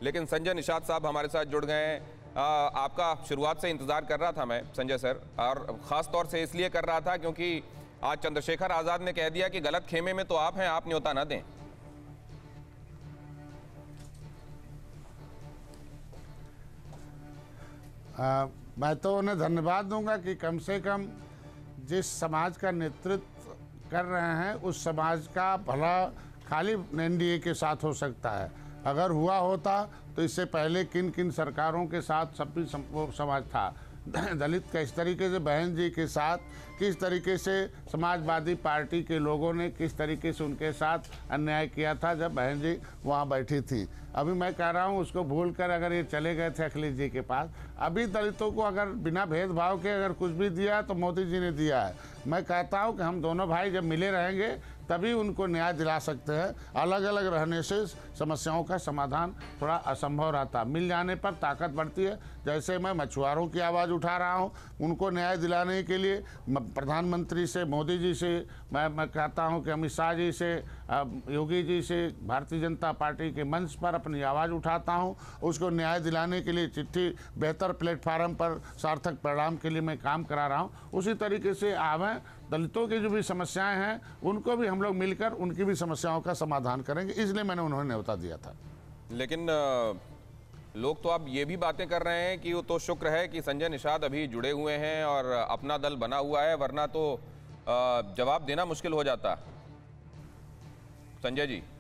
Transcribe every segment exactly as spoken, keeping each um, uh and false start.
लेकिन संजय निषाद साहब हमारे साथ जुड़ गए हैं। आपका शुरुआत से इंतजार कर रहा था मैं संजय सर, और ख़ास तौर से इसलिए कर रहा था क्योंकि आज चंद्रशेखर आज़ाद ने कह दिया कि गलत खेमे में तो आप हैं, आप न्योता न दें। आ, मैं तो उन्हें धन्यवाद दूंगा कि कम से कम जिस समाज का नेतृत्व कर रहे हैं उस समाज का भला खाली एनडीए के साथ हो सकता है। अगर हुआ होता तो इससे पहले किन किन सरकारों के साथ सब भी समाज था, दलित किस तरीके से बहन जी के साथ, किस तरीके से समाजवादी पार्टी के लोगों ने किस तरीके से उनके साथ अन्याय किया था जब बहन जी वहाँ बैठी थी। अभी मैं कह रहा हूँ उसको भूलकर अगर ये चले गए थे अखिलेश जी के पास, अभी दलितों को अगर बिना भेदभाव के अगर कुछ भी दिया तो मोदी जी ने दिया है। मैं कहता हूँ कि हम दोनों भाई जब मिले रहेंगे तभी उनको न्याय दिला सकते हैं। अलग अलग रहने से समस्याओं का समाधान थोड़ा असंभव रहता, मिल जाने पर ताकत बढ़ती है। जैसे मैं मछुआरों की आवाज़ उठा रहा हूँ, उनको न्याय दिलाने के लिए प्रधानमंत्री से, मोदी जी से, मैं मैं कहता हूँ कि अमित शाह जी से, योगी जी से, भारतीय जनता पार्टी के मंच पर अपनी आवाज़ उठाता हूँ। उसको न्याय दिलाने के लिए चिट्ठी बेहतर प्लेटफार्म पर सार्थक परिणाम के लिए मैं काम करा रहा हूँ। उसी तरीके से आवें, दलितों की जो भी समस्याएं हैं उनको भी हम लोग मिलकर उनकी भी समस्याओं का समाधान करेंगे, इसलिए मैंने उन्होंने न्योता दिया था। लेकिन लोग तो अब ये भी बातें कर रहे हैं कि वो तो शुक्र है कि संजय निषाद अभी जुड़े हुए हैं और अपना दल बना हुआ है, वरना तो जवाब देना मुश्किल हो जाता। संजय जी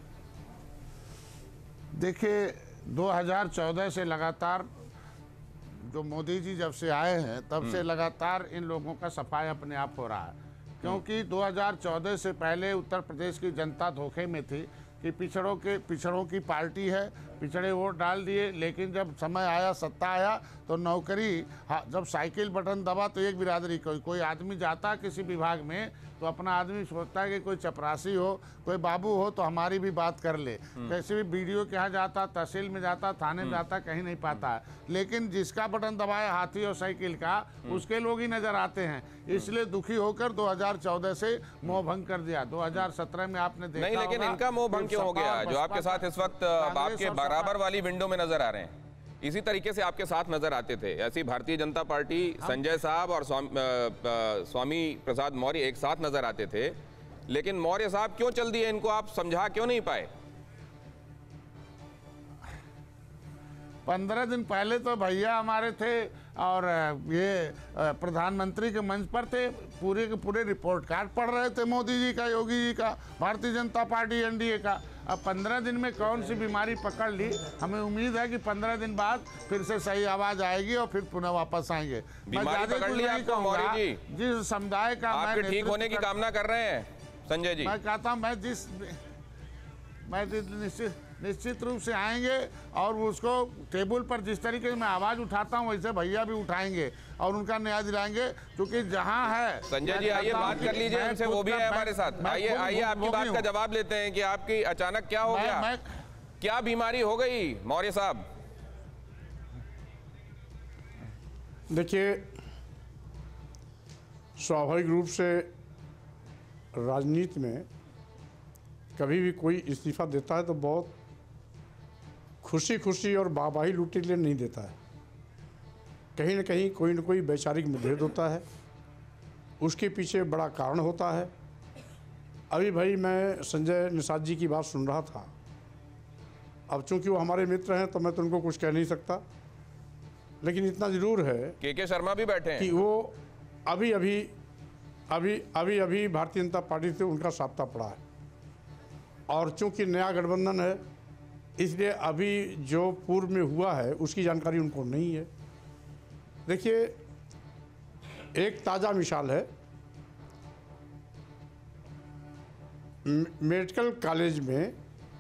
देखिए, दो हज़ार चौदह से लगातार जो मोदी जी जब से आए हैं तब से लगातार इन लोगों का सफाई अपने आप हो रहा है, क्योंकि दो हज़ार चौदह से पहले उत्तर प्रदेश की जनता धोखे में थी कि पिछड़ों के पिछड़ों की पार्टी है, पिछड़े वोट डाल दिए। लेकिन जब समय आया, सत्ता आया तो नौकरी, जब साइकिल बटन दबा तो एक बिरादरी, कोई कोई आदमी जाता किसी विभाग में तो अपना आदमी सोचता है कि कोई चपरासी हो, कोई बाबू हो तो हमारी भी बात कर ले। कैसे भी बीडीओ के यहाँ जाता, तहसील में जाता, थाने में जाता, कहीं नहीं पाता है। लेकिन जिसका बटन दबाया हाथी और साइकिल का, उसके लोग ही नजर आते हैं। इसलिए दुखी होकर दो हज़ार चौदह से मोह भंग कर दिया। दो हज़ार सत्रह में आपने देखा नहीं, लेकिन इनका मोह भंग क्यों हो गया? जो आपके साथ इस वक्त आपके बराबर वाली विंडो में नजर आ रहे हैं, इसी तरीके से आपके साथ नजर आते थे। ऐसी भारतीय जनता पार्टी, संजय साहब और स्वामी, स्वामी प्रसाद मौर्य एक साथ नजर आते थे, लेकिन मौर्य साहब क्यों चल दिए? इनको आप समझा क्यों नहीं पाए? पंद्रह दिन पहले तो भैया हमारे थे और ये प्रधानमंत्री के मंच पर थे, पूरे के पूरे रिपोर्ट कार्ड पढ़ रहे थे मोदी जी का, योगी जी का, भारतीय जनता पार्टी एनडीए का। अब पंद्रह दिन में कौन सी बीमारी पकड़ ली? हमें उम्मीद है कि पंद्रह दिन बाद फिर से सही आवाज आएगी और फिर पुनः वापस आएंगे। बीमारी पकड़ ली आपको मौर्य जी? जिस समुदाय का आपके ठीक होने की कामना कर रहे हैं संजय जी। मैं कहता हूँ मैं जिस मैं निश्चित निश्चित रूप से आएंगे और उसको टेबल पर जिस तरीके से मैं आवाज उठाता हूं वैसे भैया भी उठाएंगे और उनका न्याय दिलाएंगे। क्योंकि जहां है संजय जी, आइए बात कर लीजिए उनसे, वो भी है हमारे साथ। आइए आइए आपकी बात का जवाब लेते हैं कि आपकी अचानक क्या हो गया, क्या बीमारी हो गई मौर्य साहब? देखिए, स्वाभाविक रूप से राजनीति में कभी भी कोई इस्तीफा देता है तो बहुत खुशी खुशी और वाहवाही लूटने के लिए नहीं देता है। कहीं न कहीं कोई न कोई वैचारिक मतभेद होता है, उसके पीछे बड़ा कारण होता है। अभी भाई मैं संजय निषाद जी की बात सुन रहा था। अब चूंकि वो हमारे मित्र हैं तो मैं तो उनको कुछ कह नहीं सकता, लेकिन इतना ज़रूर है के के शर्मा भी बैठे हैं कि वो अभी अभी अभी अभी अभी भारतीय जनता पार्टी से उनका साप्ता पड़ा है, और चूंकि नया गठबंधन है इसलिए अभी जो पूर्व में हुआ है उसकी जानकारी उनको नहीं है। देखिए, एक ताज़ा मिसाल है, मेडिकल कॉलेज में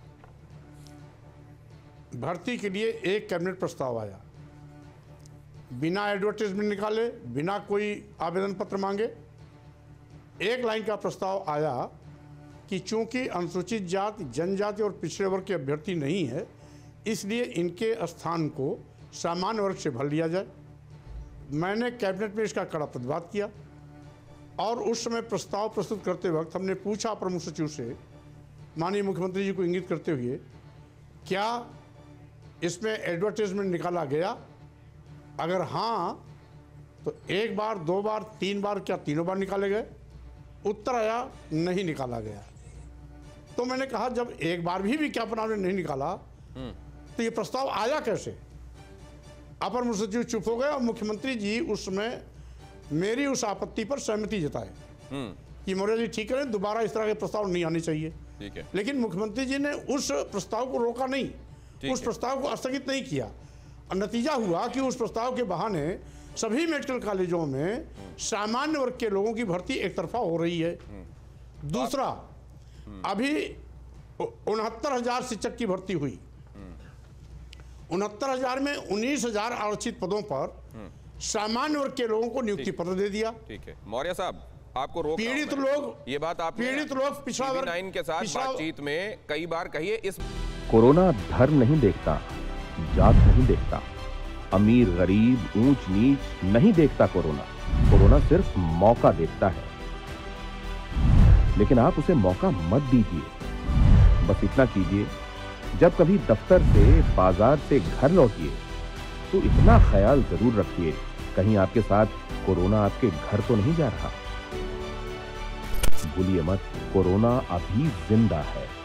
भर्ती के लिए एक कैबिनेट प्रस्ताव आया, बिना एडवर्टाइजमेंट निकाले, बिना कोई आवेदन पत्र मांगे। एक लाइन का प्रस्ताव आया कि चूंकि अनुसूचित जाति, जनजाति और पिछड़े वर्ग के अभ्यर्थी नहीं है, इसलिए इनके स्थान को सामान्य वर्ग से भर लिया जाए। मैंने कैबिनेट में इसका कड़ा प्रतिवाद किया और उस समय प्रस्ताव प्रस्तुत करते वक्त हमने पूछा प्रमुख सचिव से, माननीय मुख्यमंत्री जी को इंगित करते हुए, क्या इसमें एडवर्टाइजमेंट निकाला गया? अगर हाँ तो एक बार, दो बार, तीन बार, क्या तीनों बार निकाले गए? उत्तर आया नहीं निकाला गया। तो मैंने कहा जब एक बार भी विज्ञापन आपने नहीं निकाला तो ये प्रस्ताव आया कैसे? अपर मुख्य सचिव चुप हो गए और मुख्यमंत्री जी उस समय मेरी उस आपत्ति पर सहमति जताए कि मौर्य जी ठीक करें, दोबारा इस तरह के प्रस्ताव नहीं आने चाहिए। ठीक है। लेकिन मुख्यमंत्री जी ने उस प्रस्ताव को रोका नहीं, उस प्रस्ताव को स्थगित नहीं किया और नतीजा हुआ कि उस प्रस्ताव के बहाने सभी मेडिकल कॉलेजों में सामान्य वर्ग के लोगों की भर्ती एक तरफा हो रही है। दूसरा, अभी उनहत्तर हजार शिक्षक की भर्ती हुई, उनहत्तर हजार में उन्नीस हजार आरक्षित पदों पर सामान्य वर्ग के लोगों को नियुक्ति पत्र दे दिया। ठीक है मौर्य साहब, आपको रोक रहा हूं पीड़ित मैं। लोग ये बात आप पीड़ित लोग पिछड़ा वर्ग नाइन के साथ पिछड़ा- बातचीत में कई बार कहिए। इस कोरोना धर्म नहीं देखता, जात नहीं देखता, अमीर गरीब ऊंच नीच नहीं देखता। कोरोना कोरोना सिर्फ मौका देखता है, लेकिन आप उसे मौका मत दीजिए। बस इतना कीजिए, जब कभी दफ्तर से, बाजार से घर लौटिए तो इतना ख्याल जरूर रखिए कहीं आपके साथ कोरोना आपके घर तो नहीं जा रहा। भूलिए मत, कोरोना अभी जिंदा है।